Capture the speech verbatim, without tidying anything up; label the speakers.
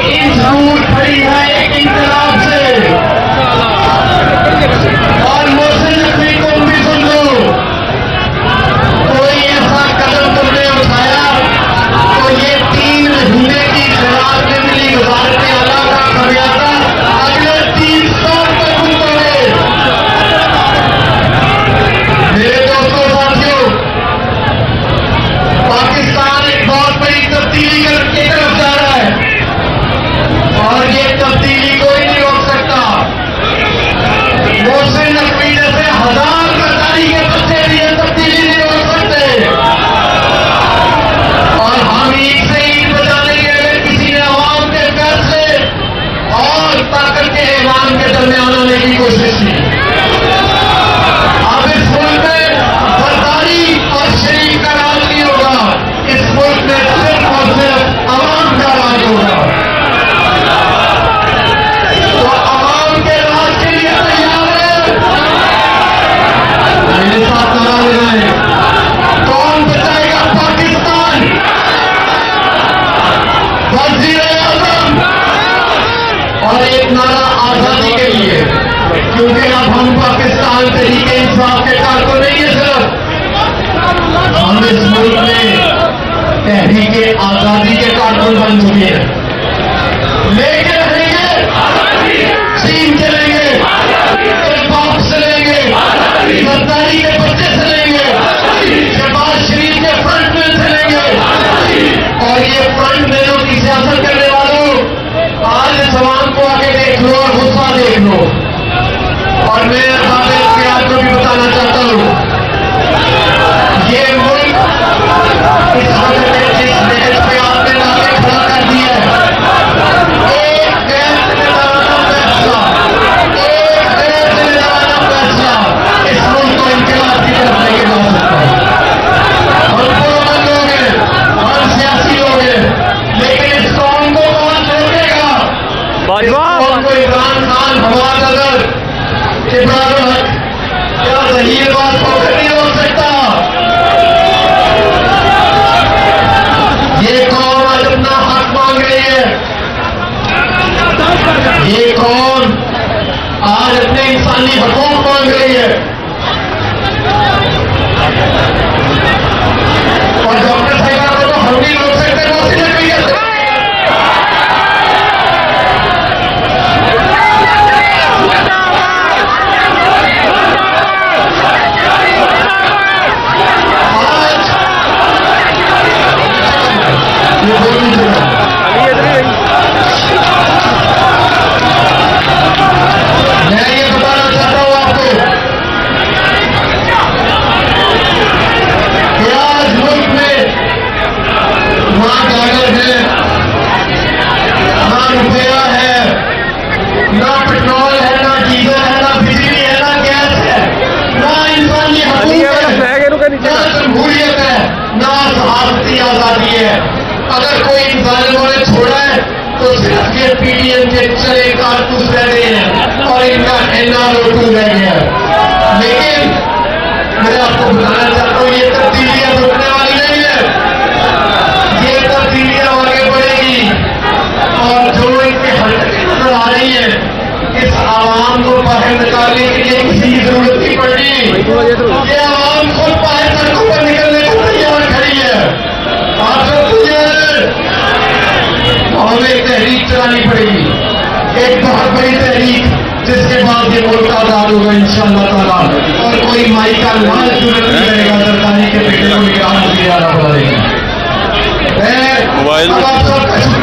Speaker 1: Institute खड़ी है एक इंकलाब से, और मोहसिन नकवी को भी सुन लो, कोई ऐसा कदम तुमने उठाया तो ये तीन महीने की शराब में मिली गुजारने वाला का खमियाजा अगले तीन साल तक भुगतोगे। मेरे दोस्तों साथियों, पाकिस्तान एक बहुत बड़ी तब्दीली की तरफ जा रहा है और ये तब्दीली कोई नहीं रोक सकता। मोहसिन नकवी जैसे हजार सरकारी के बच्चे भी ये तब्दीली नहीं रोक सकते। और हम ईद से ईद बजाने के लिए किसी ने आवाम के फैसले और ताकत के ऐलान के दरमियान आने की कोशिश की। अब इस मुल्क में सरकारी और शरीफ का राज नहीं होगा, इस मुल्क में सिर्फ और सिर्फ आवाम का राज होगा। तो आवाम के राज के लिए तैयार है, मेरे साथ नारा लगाएं, कौन बचाएगा पाकिस्तान, वज़ीर-ए-आज़म, और एक नारा आजादी के लिए, क्योंकि अब हम पाकिस्तान तहरीक-ए-इंसाफ के कारकुन नहीं है, सिर्फ हम इस मुल्क में तहरीक-ए-आज़ादी के कारकुन बन चुके हैं। लेके रहेंगे, चीन चलेंगे, बाप से लेंगे, सरदारी के बच्चे से लेंगे, शहबाज शरीफ के फ्रंट में से लेंगे। और ये फ्रंट में की सियासत करने वालों, आज इस सवाल को आके देख लो और गुस्सा देख लो। और मैं आपको भी बताना चाहता हूं, ये मुल्क इस वक्त जिस महज पे आपने लाके खड़ा कर दिया है, एक गैर जिम्मेदाराना फैसला, एक गैर जिम्मेदाराना फैसला इस मुल्क को इंकलाब की तरफ लेके जा सकता है। हम पुरअमन लोग हैं, हम सियासी लोग हैं, लेकिन इस कौम को कौन रोकेगा? इस कौम को इमरान खान, हम्माद अज़हर, इब्राहिम हक क्या ज़हीर बात को नहीं रोक सकता। ये कौन आज अपना हक मांग रही है, ये कौन आज अपने इंसानी हकूक मांग रही है। और डॉक्टर साहिबा को तो हम नहीं रोक सकते, वो सिर्फ नहीं कर सकते। मैं ये बताना चाहता हूं आपको कि आज मुल्क में ना डॉलर है, ना रुपया है, ना पेट्रोल है, ना डीजल है, ना बिजली है, ना गैस है, ना इंसानी हकूक है, ना जमहूरियत है, ना सहाफती आजादी है। अगर कोई इन जालिमों ने छोड़ा है तो सिर्फ ये पीडीएम के चले कारतूस रह गए हैं और इनका एनआरओ टू रह गया है। लेकिन मैं आपको बताना चाहता हूं, ये तब्दीलियां रुकने वाली नहीं है, ये तब्दीलियां आगे बढ़ेगी। और जो इनके हरकतें नजर आ रही है, इस आवाम को बाहर निकालने के लिए किसी की जरूरत नहीं पड़नी। ये आवाम खुद बाहर सड़कों पर निकलने को तैयार खड़ी है। आप सब तुझे हमें तहरीक चलानी पड़ेगी, एक बहुत बड़ी तहरीक, जिसके बाद ये मुल्क आजाद होगा इंशाअल्लाह ताला। और कोई माई का लाल सूरत नहीं रहेगा सरकारी के बेटे को निकाल दिया। अब आप सब